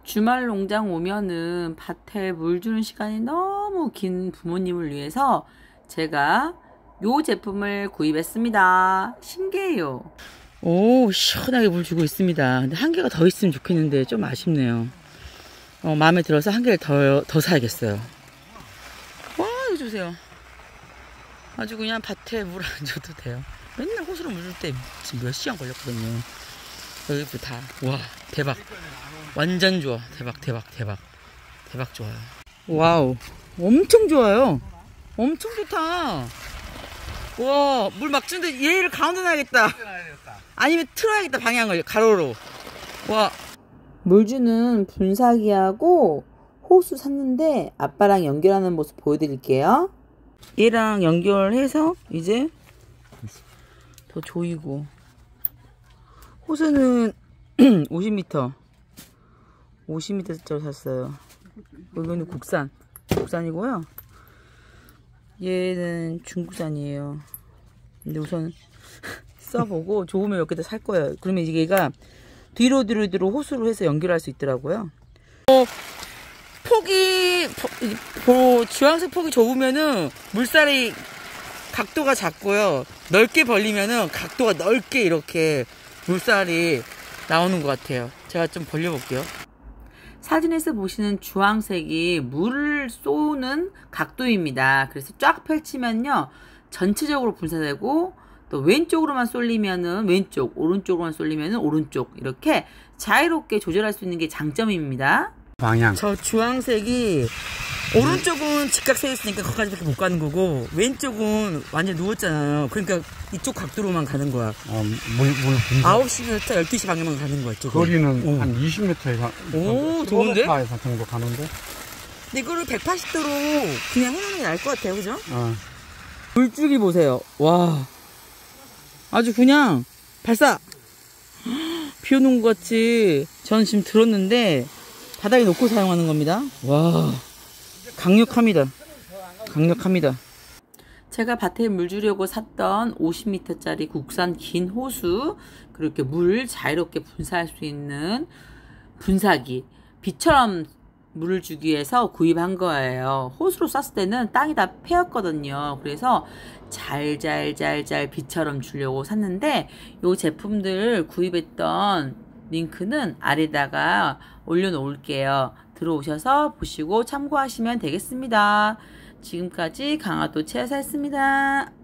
주말 농장 오면은 밭에 물 주는 시간이 너무 긴 부모님을 위해서 제가 요 제품을 구입했습니다. 신기해요. 오, 시원하게 물 주고 있습니다. 근데 한 개가 더 있으면 좋겠는데 좀 아쉽네요. 마음에 들어서 한 개를 더 사야겠어요. 와, 이거 주세요. 아주 그냥 밭에 물 안 줘도 돼요. 맨날 호수로 물 줄 때 지금 몇 시간 걸렸거든요. 여기 다. 와, 대박. 완전 좋아. 대박 좋아요. 와우, 엄청 좋아요. 엄청 좋다. 와, 물 막 주는데 얘를 가운데 놔야겠다. 아니면 틀어야겠다, 방향을 가로로. 와, 물 주는 분사기하고 호수 샀는데 아빠랑 연결하는 모습 보여드릴게요. 얘랑 연결해서 이제 더 조이고. 호수는 50m짜리 샀어요. 이거는 국산이고요. 얘는 중국산이에요. 근데 우선 써보고 좋으면 몇 개 더 살 거예요. 그러면 이제 얘가 뒤로 호수로 해서 연결할 수 있더라고요. 주황색 폭이 좁으면은 물살이 각도가 작고요. 넓게 벌리면은 각도가 넓게 이렇게 물살이 나오는 것 같아요. 제가 좀 벌려볼게요. 사진에서 보시는 주황색이 물을 쏘는 각도입니다. 그래서 쫙 펼치면요, 전체적으로 분사되고, 또 왼쪽으로만 쏠리면은 왼쪽, 오른쪽으로만 쏠리면은 오른쪽, 이렇게 자유롭게 조절할 수 있는 게 장점입니다. 방향. 저 주황색이 오른쪽은 직각 서 있으니까 거기까지밖에 못 가는 거고, 왼쪽은 완전 누웠잖아요. 그러니까 이쪽 각도로만 가는 거야. 물 9시부터 12시 방향만 가는 거야. 거리는 한 20m에서 오, 좋은데? 정도 가는데. 근데 이거를 180도로 그냥 해놓는 게 나을 것 같아요. 그죠? 어. 물줄기 보세요. 와, 아주 그냥 발사. 비 오는 것 같이. 저는 지금 들었는데 바닥에 놓고 사용하는 겁니다. 와, 강력합니다. 제가 밭에 물 주려고 샀던 50m짜리 국산 긴 호수, 그렇게 물 자유롭게 분사할 수 있는 분사기, 비처럼 물을 주기 위해서 구입한 거예요. 호수로 쐈을 때는 땅이 다 패였거든요. 그래서 잘 비처럼 주려고 샀는데, 이 제품들 구입했던 링크는 아래다가 올려놓을게요. 들어오셔서 보시고 참고하시면 되겠습니다. 지금까지 강화도 채사였습니다.